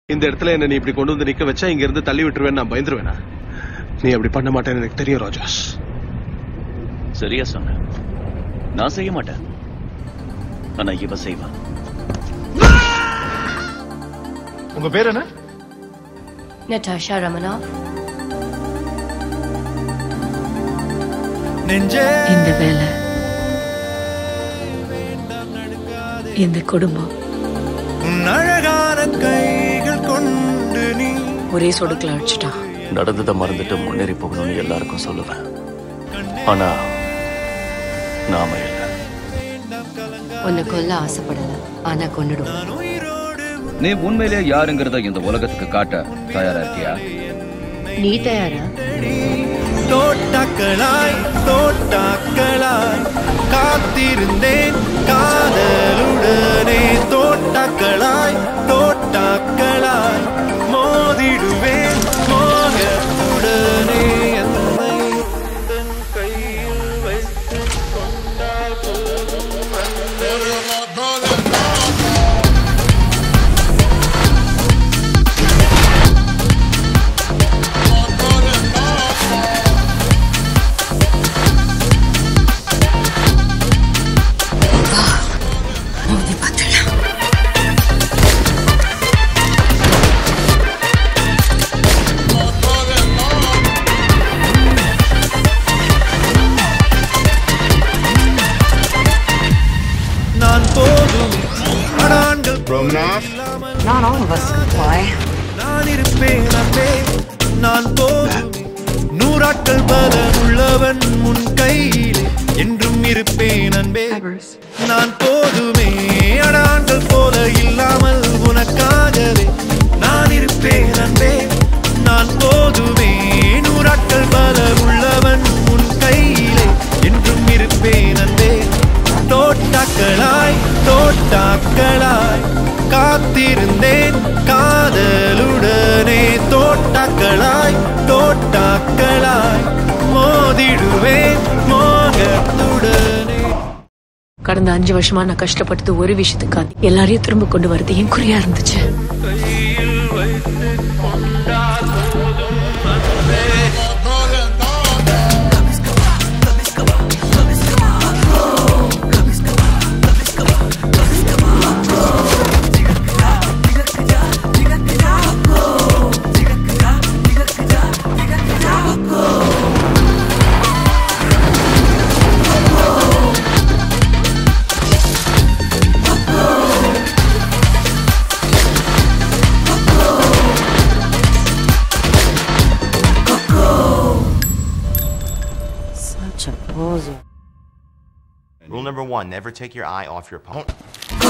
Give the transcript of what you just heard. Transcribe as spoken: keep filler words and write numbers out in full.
இந்த இடத்துல என்ன நீ இப்படி கொண்டு வந்து நிக்க வச்சா இங்க இருந்து தள்ளி விட்டுருவேன் நான் பயந்துருவேனா? நீ அப்படி பண்ண மாட்டேன்னு எனக்கு தெரியும் ராஜாஸ். சரியா சொன்ன. நான் செய்ய மாட்டேன். ஆனா இவ செய்வா. உங்க பேர் என்ன? Natasha Romanoff. இந்த வேலை, இந்த குடும்பம் ஒரே சொடுக்கல அடிச்சுட்டா. நடந்ததை மறந்துட்டு முன்னேறி போகணும்னு எல்லாருக்கும் சொல்லுவேன். ஆனா நாம இல்ல. உன்னை கொல்ல ஆசைப்படல, ஆனா கொன்னுடும். நீ உண்மையிலே யாருங்கிறத இந்த உலகத்துக்கு காட்ட தயாரா இருக்கியா? நீ தயாரா? தோட்டாக்களாய் தோட்டாக்களாய் காத்திருந்தேன் காதலுடனே. தோட்டாக்களாய் தோட்டாக்களாய் மோதிடுவேன் மோகத்துடனே. என்னை தன் கையில் வைத்துக் கொண்டால் போதும். Romanoff? Not all of us can fly. நான் இருப்பேன் அன்பே நான் போதும். நூறாட்கள் பலன் உள்ளவன் முன் கையிலே என்றும் இருப்பேன் அன்பே. நான் போதுமே அடான்கள் போல இல்லாமல் உனக்காகவே நான் இருப்பேன் அன்பே. நான் போதுமே நூறாட்கள் பலன் உள்ளவன் முன் கையிலே என்றும் இருப்பேன் அன்பே. தோட்டாக்களாய் தோட்டாக்களாய் காத்திருந்தேன் காதலுடனே. தோட்டாக்களாய் தோட்டாக்களாய் மோதிடுவேன் மோகத்துடனே. கடந்த அஞ்சு வருஷமா நான் கஷ்டப்பட்டது ஒரு விஷயத்துக்காக எல்லாரையும் திரும்ப கொண்டு வரது என் குறியா இருந்துச்சு. கையில் வைத்துக் கொண்டால் போதும் அன்பே. Rule number one, never take your eye off your opponent.